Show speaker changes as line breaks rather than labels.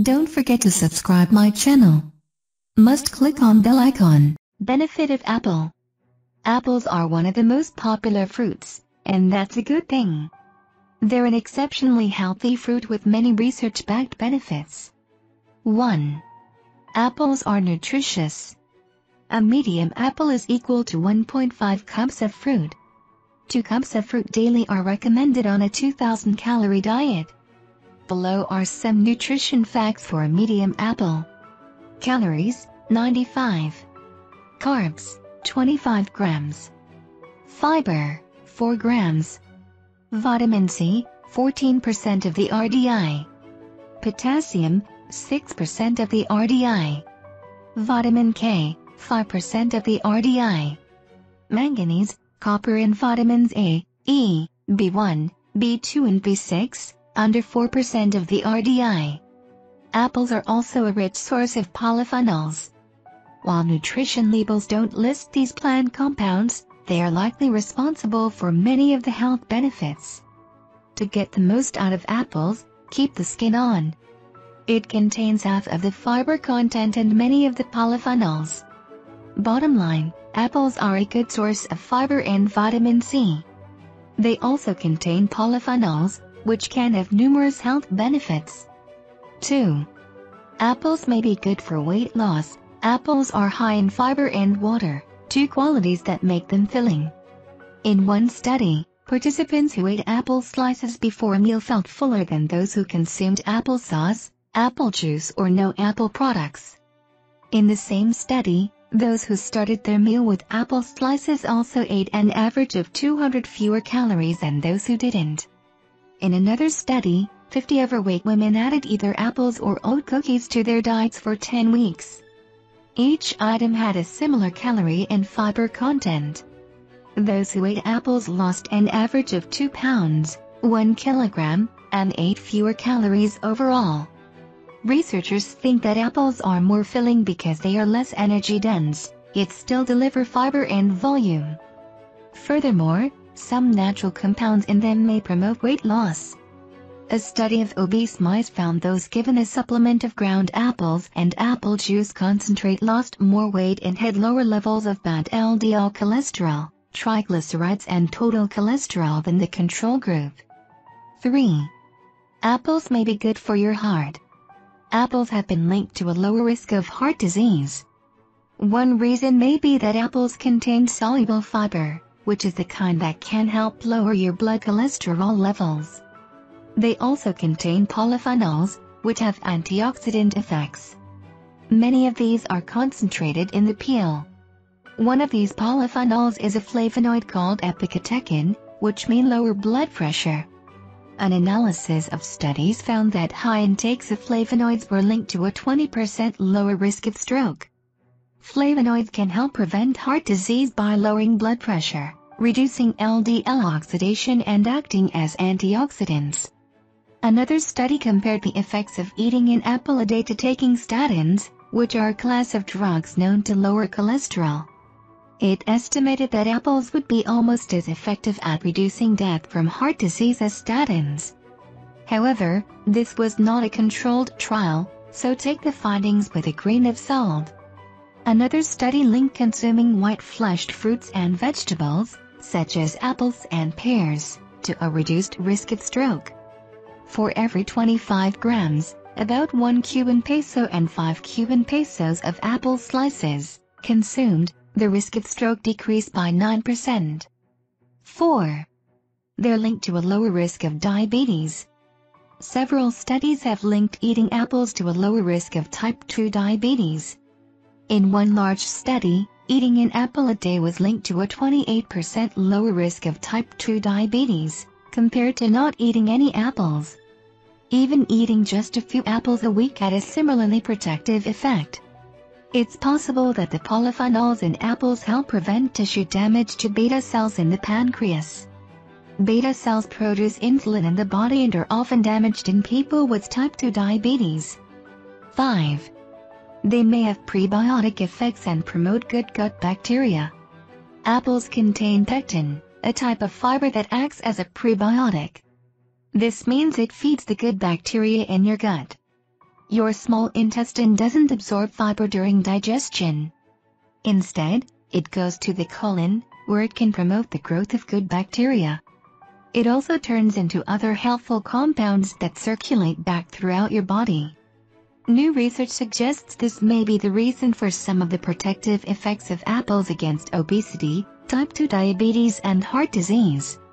Don't forget to subscribe my channel. Must click on bell icon. Benefit of apple. Apples are one of the most popular fruits, and that's a good thing. They're an exceptionally healthy fruit with many research-backed benefits. 1. Apples are nutritious. A medium apple is equal to 1.5 cups of fruit. 2 cups of fruit daily are recommended on a 2,000-calorie diet. Below are some nutrition facts for a medium apple. Calories, 95. Carbs, 25 grams. Fiber, 4 grams. Vitamin C, 14% of the RDI. Potassium, 6% of the RDI. Vitamin K, 5% of the RDI. Manganese, copper and vitamins A, E, B1, B2 and B6, under 4% of the RDI. Apples are also a rich source of polyphenols. While nutrition labels don't list these plant compounds, they are likely responsible for many of the health benefits. To get the most out of apples, keep the skin on. It contains half of the fiber content and many of the polyphenols. Bottom line, apples are a good source of fiber and vitamin C. They also contain polyphenols, which can have numerous health benefits. 2. Apples may be good for weight loss. Apples are high in fiber and water, two qualities that make them filling. In one study, participants who ate apple slices before a meal felt fuller than those who consumed applesauce, apple juice or no apple products. In the same study, those who started their meal with apple slices also ate an average of 200 fewer calories than those who didn't. In another study, 50 overweight women added either apples or oat cookies to their diets for 10 weeks. Each item had a similar calorie and fiber content. Those who ate apples lost an average of 2 pounds, 1 kilogram, and ate fewer calories overall. Researchers think that apples are more filling because they are less energy dense, yet still deliver fiber and volume. Furthermore, some natural compounds in them may promote weight loss. A study of obese mice found those given a supplement of ground apples and apple juice concentrate lost more weight and had lower levels of bad LDL cholesterol, triglycerides and total cholesterol than the control group. 3. Apples may be good for your heart. Apples have been linked to a lower risk of heart disease. One reason may be that apples contain soluble fiber, which is the kind that can help lower your blood cholesterol levels. They also contain polyphenols, which have antioxidant effects. Many of these are concentrated in the peel. One of these polyphenols is a flavonoid called epicatechin, which may lower blood pressure. An analysis of studies found that high intakes of flavonoids were linked to a 20% lower risk of stroke. Flavonoids can help prevent heart disease by lowering blood pressure, reducing LDL oxidation and acting as antioxidants. Another study compared the effects of eating an apple a day to taking statins, which are a class of drugs known to lower cholesterol. It estimated that apples would be almost as effective at reducing death from heart disease as statins. However, this was not a controlled trial, so take the findings with a grain of salt. Another study linked consuming white-fleshed fruits and vegetables, such as apples and pears, to a reduced risk of stroke. For every 25 grams, about 1 Cuban peso and 5 Cuban pesos of apple slices consumed, the risk of stroke decreased by 9%. 4. They're linked to a lower risk of diabetes. Several studies have linked eating apples to a lower risk of type 2 diabetes. In one large study, eating an apple a day was linked to a 28% lower risk of type 2 diabetes, compared to not eating any apples. Even eating just a few apples a week had a similarly protective effect. It's possible that the polyphenols in apples help prevent tissue damage to beta cells in the pancreas. Beta cells produce insulin in the body and are often damaged in people with type 2 diabetes. 5. They may have prebiotic effects and promote good gut bacteria. Apples contain pectin, a type of fiber that acts as a prebiotic. This means it feeds the good bacteria in your gut. Your small intestine doesn't absorb fiber during digestion. Instead, it goes to the colon, where it can promote the growth of good bacteria. It also turns into other helpful compounds that circulate back throughout your body. New research suggests this may be the reason for some of the protective effects of apples against obesity, type 2 diabetes and heart disease.